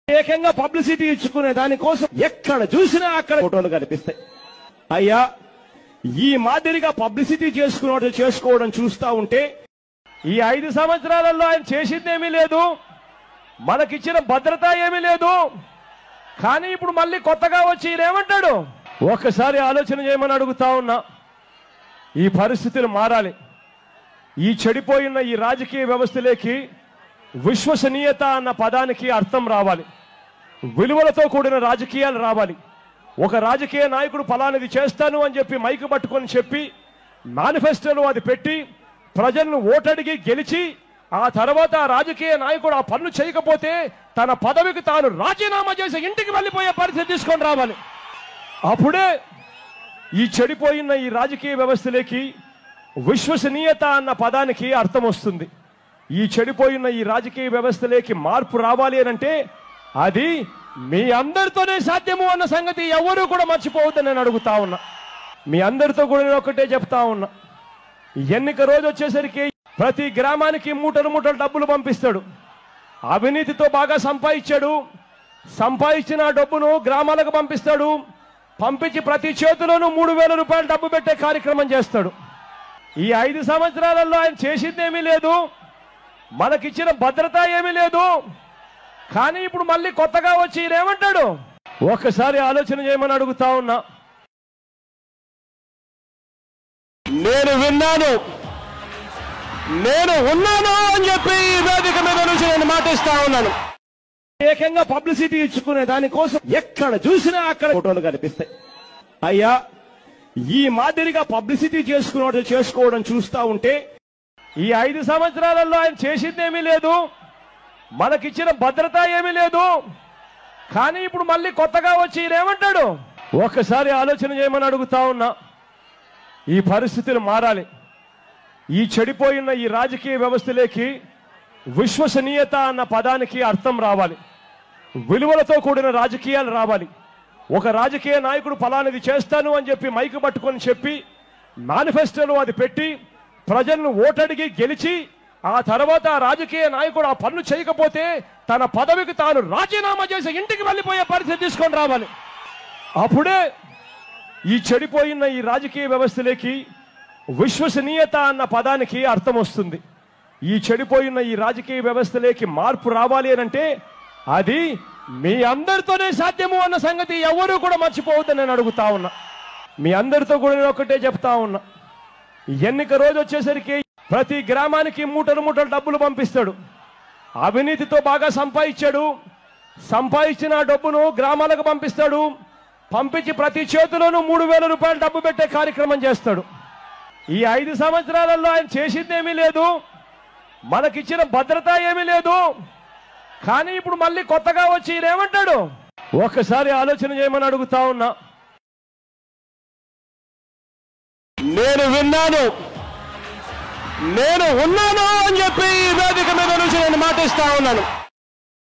ఏకంగా పబ్లిసిటీ ఇచ్చుకునే దానికోసం ఎక్కడ చూసినా అక్కడ ఫోటోలు కనిపిస్తాయి. అయ్యా, ఈ మాదిరిగా పబ్లిసిటీ చేసుకోవడం చూస్తా ఉంటే ఈ 5 సంవత్సరాలలో ఆయన చేసిందేమీ లేదు, మనకిచ్చిన భద్రత ఏమీ లేదు. కానీ ఇప్పుడు మళ్ళీ కొత్తగా వచ్చి ఏమంటాడు? ఒక్కసారి ఆలోచన చేయమని అడుగుతా ఉన్నా. ఈ పరిస్థితులు మారాలి. ఈ చెడిపోయిన ఈ రాజకీయ వ్యవస్థలోకి విశ్వసనీయత అన్న పదానికి అర్థం రావాలి. విలువలతో కూడిన రాజకీయాలు రావాలి. ఒక రాజకీయ నాయకుడు ఫలానిది చేస్తాను అని చెప్పి మైకు పట్టుకొని చెప్పి మేనిఫెస్టోలో అది పెట్టి ప్రజలను ఓటడిగి గెలిచి ఆ తర్వాత ఆ రాజకీయ నాయకుడు ఆ పనులు చేయకపోతే తన పదవికి తాను రాజీనామా చేసి ఇంటికి వెళ్ళిపోయే పరిస్థితి తీసుకొని రావాలి. అప్పుడే ఈ చెడిపోయిన ఈ రాజకీయ వ్యవస్థలోకి విశ్వసనీయత అన్న పదానికి అర్థం వస్తుంది. ఈ చెడిపోయిన ఈ రాజకీయ వ్యవస్థలోకి మార్పు రావాలి అంటే అది మీ అందరితోనే సాధ్యము అన్న సంగతి ఎవరూ కూడా మర్చిపోవద్దని నేను అడుగుతా ఉన్నా. మీ అందరితో కూడా నేను ఒకటే చెప్తా ఉన్నా. ఎన్నిక రోజు వచ్చేసరికి ప్రతి గ్రామానికి మూటలు మూటలు డబ్బులు పంపిస్తాడు. అవినీతితో బాగా సంపాదించాడు. సంపాదించిన డబ్బును గ్రామాలకు పంపిస్తాడు. పంపించి ప్రతి చేతిలోనూ 3,000 రూపాయలు డబ్బు పెట్టే కార్యక్రమం చేస్తాడు. ఈ 5 సంవత్సరాలలో ఆయన చేసిందేమీ లేదు, మనకిచ్చిన భద్రత ఏమీ లేదు. కానీ ఇప్పుడు మళ్ళీ కొత్తగా వచ్చి ఏమంటాడు? ఒక్కసారి ఆలోచన చేయమని అడుగుతా ఉన్నా. నేను విన్నాను, నేను ఉన్నాను అని చెప్పి ఈ వేదిక మీద నుంచి నేను మాటిస్తా ఉన్నాను. ఏకంగా పబ్లిసిటీ ఇచ్చుకునే దానికోసం ఎక్కడ చూసినా అక్కడ ఫోటోలు కనిపిస్తాయి. అయ్యా, ఈ మాదిరిగా పబ్లిసిటీ చేసుకోవడం చూస్తా ఉంటే ఈ 5 సంవత్సరాలలో ఆయన చేసిందేమీ లేదు, మనకిచ్చిన భద్రత ఏమీ లేదు. కానీ ఇప్పుడు మళ్ళీ కొత్తగా వచ్చి ఏమంటాడు? ఒక్కసారి ఆలోచన చేయమని అడుగుతా ఉన్నా. ఈ పరిస్థితులు మారాలి. ఈ చెడిపోయిన ఈ రాజకీయ వ్యవస్థలోకి విశ్వసనీయత అన్న పదానికి అర్థం రావాలి. విలువలతో కూడిన రాజకీయాలు రావాలి. ఒక రాజకీయ నాయకుడు ఫలానిది చేస్తాను అని చెప్పి మైకు పట్టుకొని చెప్పి మేనిఫెస్టోలో అది పెట్టి ప్రజలను ఓటడిగి గెలిచి ఆ తర్వాత ఆ రాజకీయ నాయకుడు ఆ పనులు చేయకపోతే తన పదవికి తాను రాజీనామా చేసి ఇంటికి వెళ్ళిపోయే పరిస్థితి తీసుకొని రావాలి. అప్పుడే ఈ చెడిపోయిన ఈ రాజకీయ వ్యవస్థలోకి విశ్వసనీయత అన్న పదానికి అర్థం వస్తుంది. ఈ చెడిపోయిన ఈ రాజకీయ వ్యవస్థలోకి మార్పు రావాలి అంటే అది మీ అందరితోనే సాధ్యము అన్న సంగతి ఎవరూ కూడా మర్చిపోవద్దని నేను అడుగుతా ఉన్నా. మీ అందరితో కూడా నేను ఒకటే చెప్తా ఉన్నా. ఎన్నిక రోజు వచ్చేసరికి ప్రతి గ్రామానికి మూటలు మూటలు డబ్బులు పంపిస్తాడు. అవినీతితో బాగా సంపాదించాడు. సంపాదించిన డబ్బును గ్రామాలకు పంపిస్తాడు. పంపించి ప్రతి చేతిలోనూ 3,000 రూపాయలు డబ్బు పెట్టే కార్యక్రమం చేస్తాడు. ఈ 5 సంవత్సరాలలో ఆయన చేసిందేమీ లేదు, మనకిచ్చిన భద్రత ఏమీ లేదు. కానీ ఇప్పుడు మళ్ళీ కొత్తగా వచ్చి ఏమంటాడు? ఒక్కసారి ఆలోచన చేయమని అడుగుతా ఉన్నా. నేను విన్నాను, నేను ఉన్నాను అని చెప్పి ఈ వేదిక మీద నుంచి నేను మాటిస్తా ఉన్నాను.